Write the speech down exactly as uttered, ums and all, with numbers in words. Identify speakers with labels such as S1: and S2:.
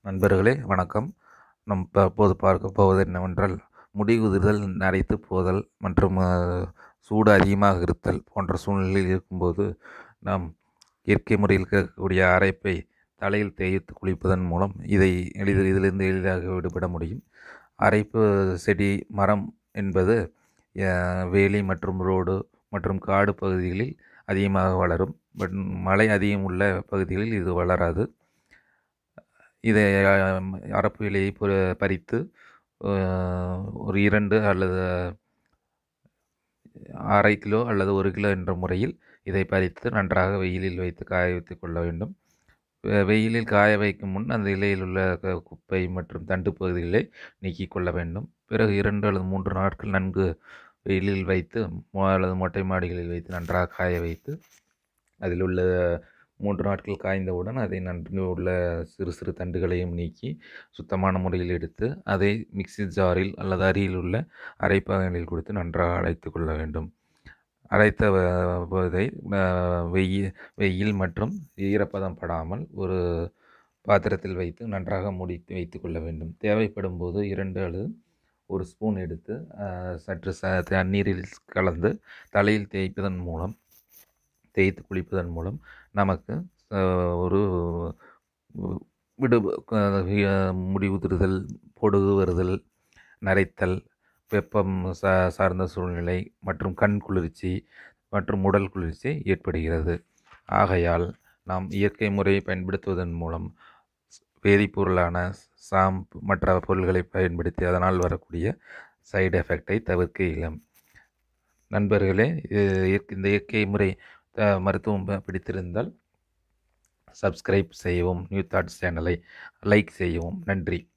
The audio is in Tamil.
S1: நண்பர்களே வணக்கம். நம் தற்போது பார்க்க போவது என்னவென்றால், முடி உதிர்தல், நரைத்து போதல் மற்றும் அஹ், சூடு அதிகமாக இருத்தல் போன்ற சூழ்நிலையில் இருக்கும்போது நாம் இயற்கை முறையில் இருக்கக்கூடிய அரைப்பை தலையில் தேய்த்து குளிப்பதன் மூலம் இதை எளிதில் இதிலிருந்து எளிதாக விடுபட முடியும். அரைப்பு செடி மரம் என்பது அஹ், வேலி மற்றும் ரோடு மற்றும் காடு பகுதிகளில் அதிகமாக வளரும். பட் மழை அதிகம் உள்ள பகுதிகளில் இது வளராது. இதை அரப்பு இலையை பறித்து ஒரு இரண்டு அல்லது அரை கிலோ அல்லது ஒரு கிலோ என்ற முறையில் இதை பறித்து நன்றாக வெயிலில் வைத்து காய வைத்து கொள்ள வேண்டும். வெயிலில் காய வைக்கும் முன் அந்த இலையில் உள்ள குப்பை மற்றும் தண்டு பகுதிகளை நீக்கிக் கொள்ள வேண்டும். பிறகு இரண்டு அல்லது மூன்று நாட்கள் நன்கு வெயிலில் வைத்து அல்லது மொட்டை மாடிகளில் வைத்து நன்றாக காய வைத்து அதில் உள்ள மூன்று நாட்கள் காய்ந்தவுடன் அதை நன்கு உள்ள சிறு சிறு தண்டுகளையும் நீக்கி சுத்தமான முறையில் எடுத்து அதை மிக்சி ஜாரில் அல்லது அருகில் உள்ள அரைப்பாகங்களில் கொடுத்து நன்றாக அரைத்து கொள்ள வேண்டும். அரைத்த போதை வெயில் வெயில் மற்றும் ஈரப்பதம் படாமல் ஒரு பாத்திரத்தில் வைத்து நன்றாக முடித்து வைத்து கொள்ள வேண்டும். தேவைப்படும் போது இரண்டு அல்லது ஒரு ஸ்பூன் எடுத்து சற்று ச தண்ணீரில் கலந்து தலையில் தேய்ப்பதன் மூலம் தேய்த்து குளிப்பதன் மூலம் நமக்கு ஒரு விடு முடி உதிர்தல், பொடுகு வருதல், நரைத்தல், வெப்பம் சா சார்ந்த சூழ்நிலை மற்றும் கண் குளிர்ச்சி மற்றும் உடல் குளிர்ச்சி ஏற்படுகிறது. ஆகையால் நாம் இயற்கை முறையை பயன்படுத்துவதன் மூலம் வேதிப்பொருளான ஷாம்பு மற்ற பொருள்களை பயன்படுத்தி அதனால் வரக்கூடிய சைடு எஃபெக்டை தவிர்க்க இயலும். நண்பர்களே, இந்த இயற்கை முறை மருத்துவம் பிடித்திருந்தால் சப்ஸ்கிரைப் செய்யவும், நியூ தாட்ஸ் சேனலை லைக் செய்யவும். நன்றி.